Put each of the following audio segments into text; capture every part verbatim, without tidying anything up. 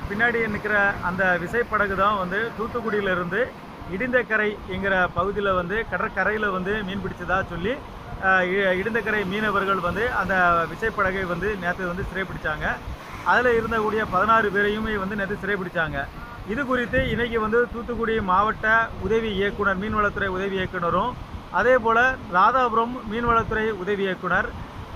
பின்னாடி நிற்கிற அந்த விசைப்படகு தான் வந்து தூத்துக்குடியிலிருந்து இடிந்தக்கரை என்கிற பகுதியில் வந்து கடற்கரையில் வந்து மீன் பிடிச்சதா சொல்லி இடிந்தக்கரை மீனவர்கள் வந்து அந்த விசைப்படகை வந்து நேற்று வந்து சிறைப்பிடிச்சாங்க. அதில் இருந்தக்கூடிய பதினாறு பேரையுமே வந்து நேற்று சிறைப்பிடிச்சாங்க. இது குறித்து இன்றைக்கி வந்து தூத்துக்குடி மாவட்ட உதவி இயக்குனர் மீன்வளத்துறை உதவி இயக்குனரும் அதே போல் ராதாபுரம் மீன்வளத்துறை உதவி இயக்குனர்,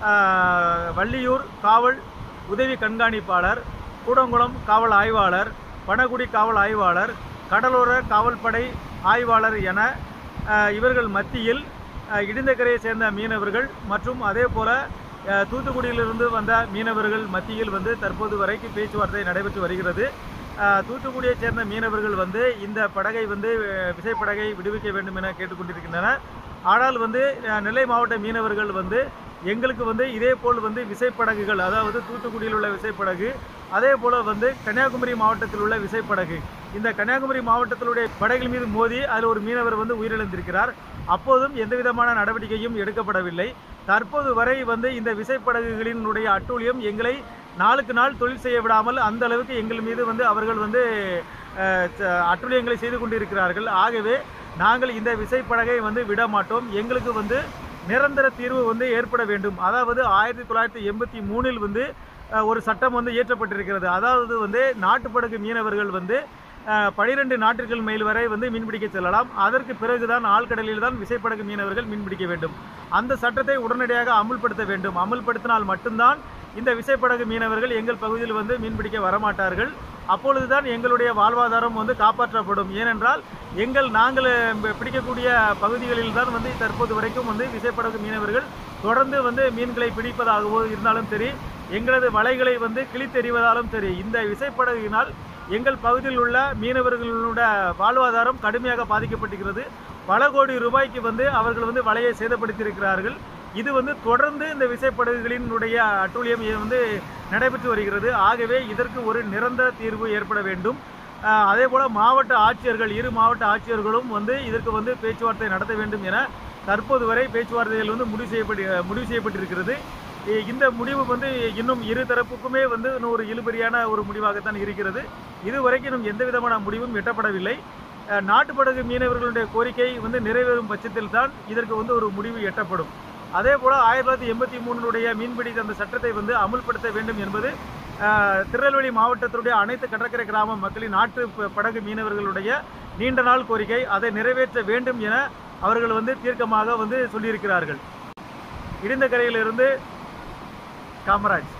வள்ளியூர் காவல் உதவி கண்காணிப்பாளர், கூடங்குளம் காவல் ஆய்வாளர், பனகுடி காவல் ஆய்வாளர், கடலோர காவல்படை ஆய்வாளர் என இவர்கள் மத்தியில் இடிந்தக்கரையை சேர்ந்த மீனவர்கள் மற்றும் அதே போல் தூத்துக்குடியிலிருந்து வந்த மீனவர்கள் மத்தியில் வந்து தற்போது வரைக்கும் பேச்சுவார்த்தை நடைபெற்று வருகிறது. தூத்துக்குடியை சேர்ந்த மீனவர்கள் வந்து இந்த படகை வந்து விசைப்படகை விடுவிக்க வேண்டும் என கேட்டுக்கொண்டிருக்கின்றனர். ஆனால் வந்து நெல்லை மாவட்ட மீனவர்கள் வந்து எங்களுக்கு வந்து இதே போல் வந்து விசைப்படகுகள், அதாவது தூத்துக்குடியில் உள்ள விசைப்படகு, அதே போல் வந்து கன்னியாகுமரி மாவட்டத்தில் உள்ள விசைப்படகு, இந்த கன்னியாகுமரி மாவட்டத்திலுடைய படகுகள் மீது மோதி அதில் ஒரு மீனவர் வந்து உயிரிழந்திருக்கிறார். அப்போதும் எந்த விதமான நடவடிக்கையும் எடுக்கப்படவில்லை. தற்போது வரை வந்து இந்த விசைப்படகுகளினுடைய அட்டூழியம் எங்களை நாளுக்கு நாள் தொழில் செய்ய விடாமல் அந்த அளவுக்கு எங்கள் மீது வந்து அவர்கள் வந்து அட்டூழியங்களை செய்து கொண்டிருக்கிறார்கள். ஆகவே நாங்கள் இந்த விசைப்படகை வந்து விட மாட்டோம். எங்களுக்கு வந்து நிரந்தர தீர்வு வந்து ஏற்பட வேண்டும். அதாவது ஆயிரத்தி தொள்ளாயிரத்தி எண்பத்தி மூணில் வந்து ஒரு சட்டம் வந்து இயற்றப்பட்டிருக்கிறது. அதாவது வந்து நாட்டுப்படகு மீனவர்கள் வந்து பனிரெண்டு நாட்டுகள் மைல் வரை வந்து மீன்பிடிக்க செல்லலாம். அதற்கு பிறகுதான் ஆழ்கடலில் தான் விசைப்படகு மீனவர்கள் மீன்பிடிக்க வேண்டும். அந்த சட்டத்தை உடனடியாக அமுல்படுத்த வேண்டும். அமுல்படுத்தினால் மட்டும்தான் இந்த விசைப்படகு மீனவர்கள் எங்கள் பகுதியில் வந்து மீன்பிடிக்க வரமாட்டார்கள். அப்பொழுதுதான் எங்களுடைய வாழ்வாதாரம் வந்து காப்பாற்றப்படும். ஏனென்றால் எங்கள் நாங்கள் பிடிக்கக்கூடிய பகுதிகளில் தான் வந்து தற்போது வரைக்கும் வந்து விசைப்படகு மீனவர்கள் தொடர்ந்து வந்து மீன்களை பிடிப்பதாகவோ இருந்தாலும் சரி, எங்களது வலைகளை வந்து கிழித்தெறிவதாலும் சரி, இந்த விசைப்படகினால் எங்கள் பகுதியில் உள்ள மீனவர்களோட வாழ்வாதாரம் கடுமையாக பாதிக்கப்பட்டிருக்கிறது. பல கோடி ரூபாய்க்கு வந்து அவர்கள் வந்து வலையை சேதப்படுத்தியிருக்கிறார்கள். இது வந்து தொடர்ந்து இந்த விசைப்படகுகளினுடைய அட்டூழியம் வந்து நடைபெற்று வருகிறது. ஆகவே இதற்கு ஒரு நிரந்தர தீர்வு ஏற்பட வேண்டும். அதே போல் மாவட்ட ஆட்சியர்கள், இரு மாவட்ட ஆட்சியர்களும் வந்து இதற்கு வந்து பேச்சுவார்த்தை நடத்த வேண்டும் என தற்போது வரை பேச்சுவார்த்தைகள் வந்து முடிவு செய்யப்பட்டு முடிவு செய்யப்பட்டிருக்கிறது. இந்த முடிவு வந்து இன்னும் இரு தரப்புக்குமே வந்து இன்னும் ஒரு இழுபறியான ஒரு முடிவாகத்தான் இருக்கிறது. இதுவரைக்கும் இன்னும் எந்த விதமான முடிவும் எட்டப்படவில்லை. நாட்டுப்படகு மீனவர்களுடைய கோரிக்கை வந்து நிறைவேறும் பட்சத்தில் தான் இதற்கு வந்து ஒரு முடிவு எட்டப்படும். அதே போல் ஆயிரத்தி தொள்ளாயிரத்தி எண்பத்தி மூணுடைய மீன்பிடி அந்த சட்டத்தை வந்து அமுல்படுத்த வேண்டும் என்பது திருநெல்வேலி மாவட்டத்தினுடைய அனைத்து கடற்கரை கிராம மக்களின் நாட்டு படகு மீனவர்களுடைய நீண்ட நாள் கோரிக்கை. அதை நிறைவேற்ற வேண்டும் என அவர்கள் வந்து தீர்க்கமாக வந்து சொல்லியிருக்கிறார்கள். இடிந்தக்கரையிலிருந்து காமராஜ்.